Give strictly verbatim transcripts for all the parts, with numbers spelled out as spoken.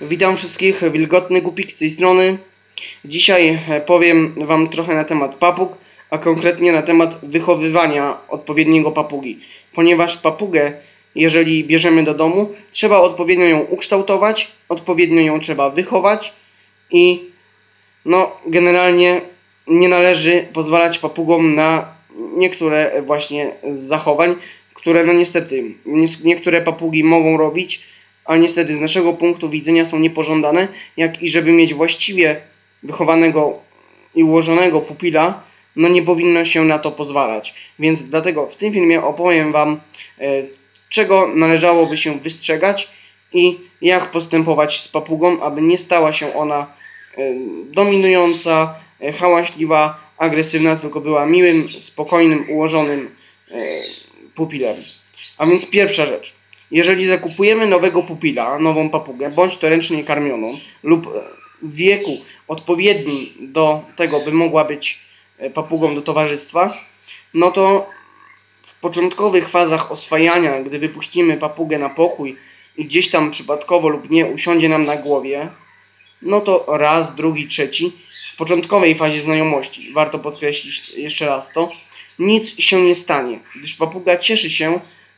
Witam wszystkich, Wilgotny Głupik z tej strony. Dzisiaj powiem Wam trochę na temat papug, a konkretnie na temat wychowywania odpowiedniego papugi. Ponieważ papugę, jeżeli bierzemy do domu, trzeba odpowiednio ją ukształtować, odpowiednio ją trzeba wychować i no generalnie nie należy pozwalać papugom na niektóre właśnie z zachowań, które no niestety niektóre papugi mogą robić, ale niestety z naszego punktu widzenia są niepożądane, jak i żeby mieć właściwie wychowanego i ułożonego pupila, no nie powinno się na to pozwalać. Więc dlatego w tym filmie opowiem Wam, e, czego należałoby się wystrzegać i jak postępować z papugą, aby nie stała się ona e, dominująca, e, hałaśliwa, agresywna, tylko była miłym, spokojnym, ułożonym e, pupilem. A więc pierwsza rzecz. Jeżeli zakupujemy nowego pupila, nową papugę, bądź to ręcznie karmioną lub w wieku odpowiednim do tego, by mogła być papugą do towarzystwa, no to w początkowych fazach oswajania, gdy wypuścimy papugę na pokój i gdzieś tam przypadkowo lub nie usiądzie nam na głowie, no to raz, drugi, trzeci, w początkowej fazie znajomości, warto podkreślić jeszcze raz to, nic się nie stanie, gdyż papuga cieszy się,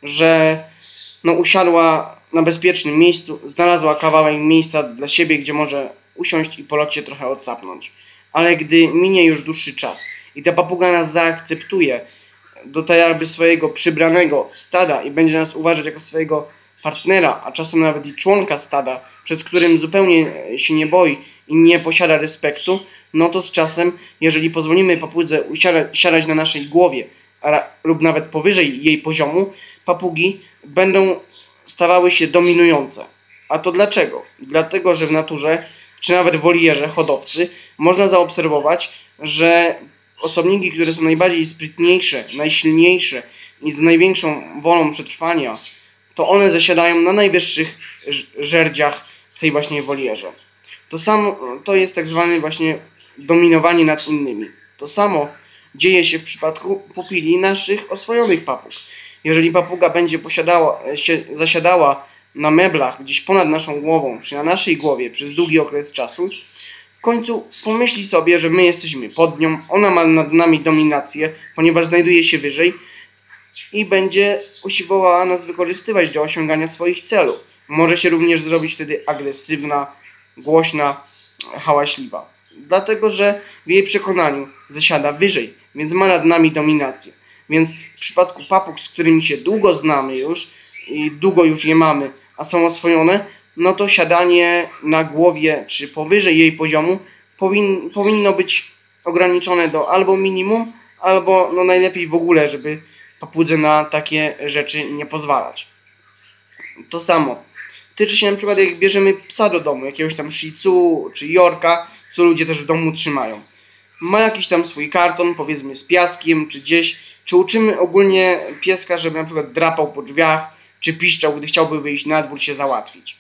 że no, usiadła na bezpiecznym miejscu, znalazła kawałek miejsca dla siebie, gdzie może usiąść i po locie trochę odsapnąć. Ale gdy minie już dłuższy czas i ta papuga nas zaakceptuje do tej jakby swojego przybranego stada i będzie nas uważać jako swojego partnera, a czasem nawet i członka stada, przed którym zupełnie się nie boi i nie posiada respektu, no to z czasem, jeżeli pozwolimy papudze usiadać, siadać na naszej głowie a, lub nawet powyżej jej poziomu, papugi będą stawały się dominujące. A to dlaczego? Dlatego, że w naturze, czy nawet w wolierze hodowcy, można zaobserwować, że osobniki, które są najbardziej sprytniejsze, najsilniejsze i z największą wolą przetrwania, to one zasiadają na najwyższych żerdziach w tej właśnie wolierze. To samo, to jest tak zwane właśnie dominowanie nad innymi. To samo dzieje się w przypadku pupili naszych oswojonych papug. Jeżeli papuga będzie posiadała, się, zasiadała na meblach gdzieś ponad naszą głową, czy na naszej głowie przez długi okres czasu, w końcu pomyśli sobie, że my jesteśmy pod nią, ona ma nad nami dominację, ponieważ znajduje się wyżej i będzie usiłowała nas wykorzystywać do osiągania swoich celów. Może się również zrobić wtedy agresywna, głośna, hałaśliwa. Dlatego, że w jej przekonaniu zasiada wyżej, więc ma nad nami dominację. Więc w przypadku papug, z którymi się długo znamy już i długo już je mamy, a są oswojone, no to siadanie na głowie czy powyżej jej poziomu powin, powinno być ograniczone do albo minimum, albo no najlepiej w ogóle, żeby papudze na takie rzeczy nie pozwalać. To samo tyczy się na przykład, jak bierzemy psa do domu, jakiegoś tam Shih Tzu czy Yorka, co ludzie też w domu trzymają. Ma jakiś tam swój karton, powiedzmy z piaskiem, czy gdzieś, czy uczymy ogólnie pieska, żeby na przykład drapał po drzwiach, czy piszczał, gdy chciałby wyjść na dwór się załatwić.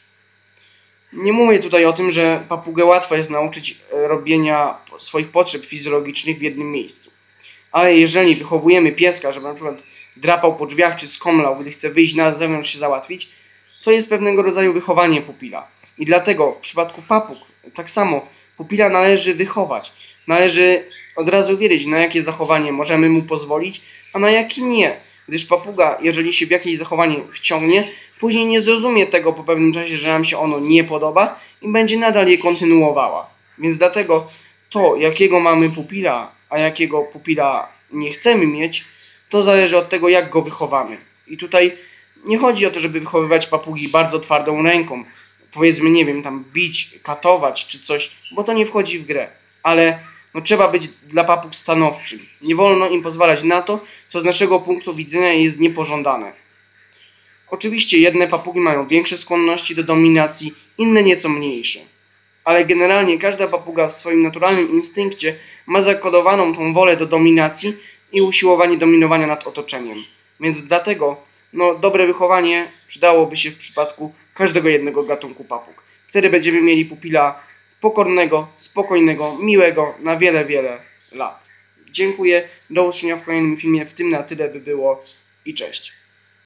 Nie mówię tutaj o tym, że papugę łatwo jest nauczyć robienia swoich potrzeb fizjologicznych w jednym miejscu. Ale jeżeli wychowujemy pieska, żeby na przykład drapał po drzwiach, czy skomlał, gdy chce wyjść na zewnątrz się załatwić, to jest pewnego rodzaju wychowanie pupila. I dlatego w przypadku papug tak samo pupila należy wychować. Należy od razu wiedzieć, na jakie zachowanie możemy mu pozwolić, a na jakie nie. Gdyż papuga, jeżeli się w jakieś zachowanie wciągnie, później nie zrozumie tego po pewnym czasie, że nam się ono nie podoba i będzie nadal je kontynuowała. Więc dlatego to, jakiego mamy pupila, a jakiego pupila nie chcemy mieć, to zależy od tego, jak go wychowamy. I tutaj nie chodzi o to, żeby wychowywać papugi bardzo twardą ręką, powiedzmy, nie wiem, tam bić, katować czy coś, bo to nie wchodzi w grę. Ale no, trzeba być dla papug stanowczym. Nie wolno im pozwalać na to, co z naszego punktu widzenia jest niepożądane. Oczywiście jedne papugi mają większe skłonności do dominacji, inne nieco mniejsze. Ale generalnie każda papuga w swoim naturalnym instynkcie ma zakodowaną tą wolę do dominacji i usiłowanie dominowania nad otoczeniem. Więc dlatego no, dobre wychowanie przydałoby się w przypadku każdego jednego gatunku papug. Wtedy będziemy mieli pupila pokornego, spokojnego, miłego na wiele, wiele lat. Dziękuję, do usłyszenia w kolejnym filmie, w tym na tyle by było i cześć.